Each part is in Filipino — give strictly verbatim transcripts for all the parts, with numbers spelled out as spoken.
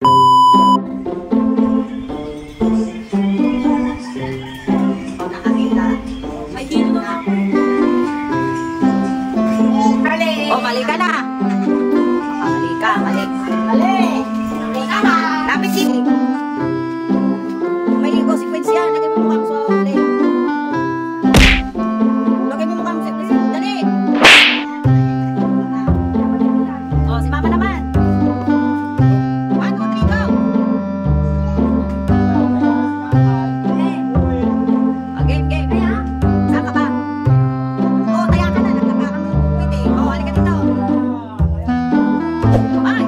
Oh, mali ka na. Mali ka, mali. Mali. Mali ka na. Lapit sini. May consequence yan. Lagay mo mukhang so. Dali. Lagay mo mukhang so. Dali. Oh, si mama naman. One, two, three, go. Oh, game, game. Saan ka ba? Oh, taya ka na. Nagkakaroon mo ng puwit eh. Oh, halika dito. Bye.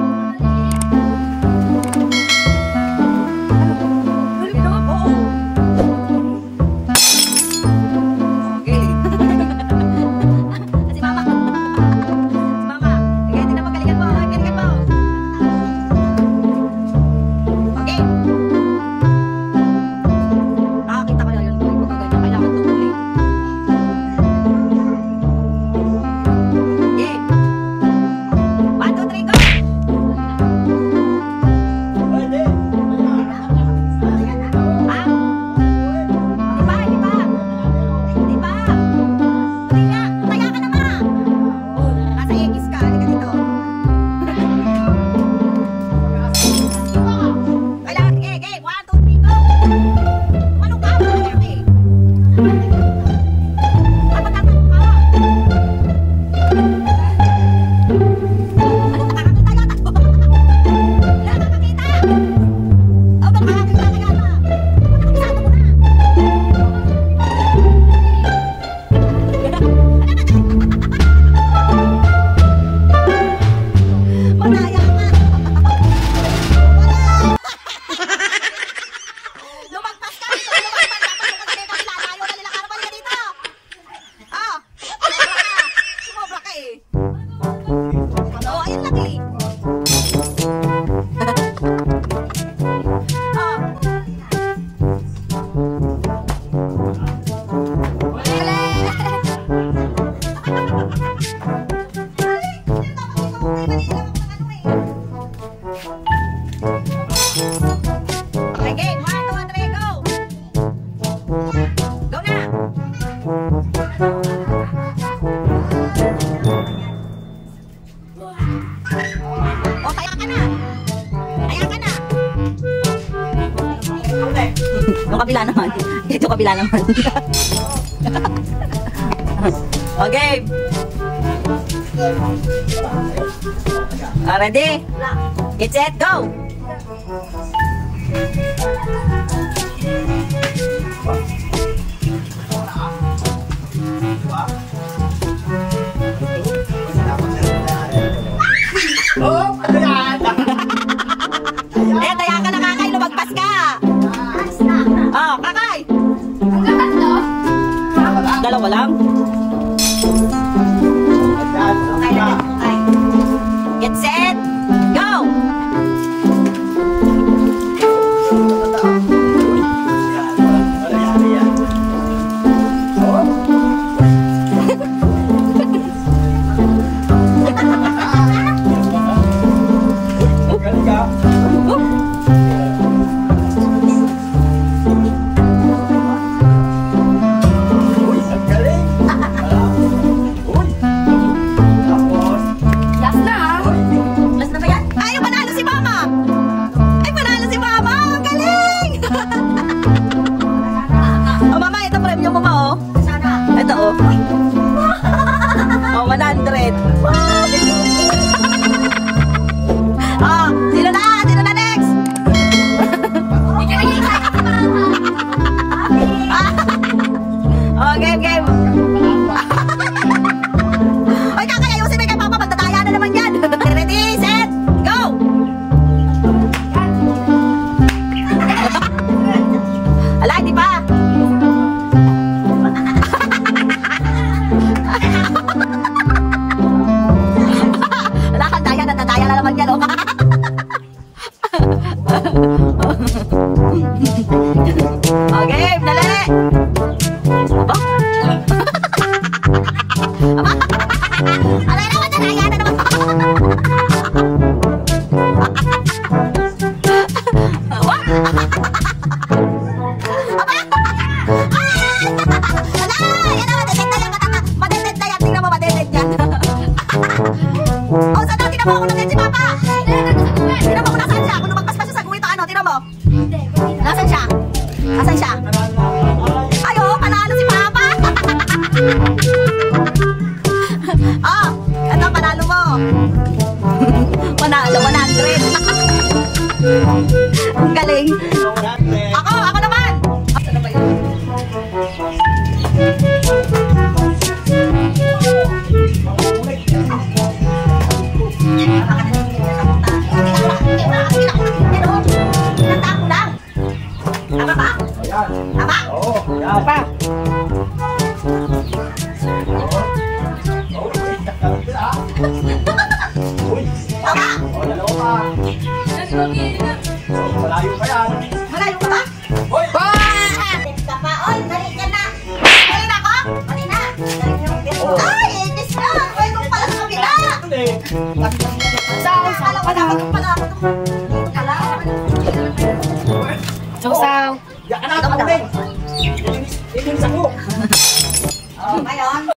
Yung kabila naman. Ito kabila naman. Okay. Uh, ready? Get set, go! Oh, ano yan? Eh, taya ka na kakay, lumagpas ka! Oh, kakay! Dalawa lang? Okay, okay. Get set, go! one hundred. Oh, sino na? Sino na next? Oh, game, game. Oy, kakayayusin mo kay Papa. Magtataya na naman yan. Ready, set, go! Ala, hindi pa. Natataya na naman yan, oh. Okay, dali. Aba? Aba? Alay naman, nataya na naman. galing. Ako, ako naman. Ano ba yun? Tama ba? Tama? Oo, yan. Pa. Uy! Tama? O, dalawa pa. Malayo pa yan. Malayo ka ba? Uy! Tip ka pa. Oy, dali ka na. Dali na ako? Dali na. Ay, itis na. Uy, kung pala sa kabila. Saw, saw pa na. Kung pala ako. Kala. Saw. Diyan ka na, tamunin. Ilinis ako. Oh, ngayon.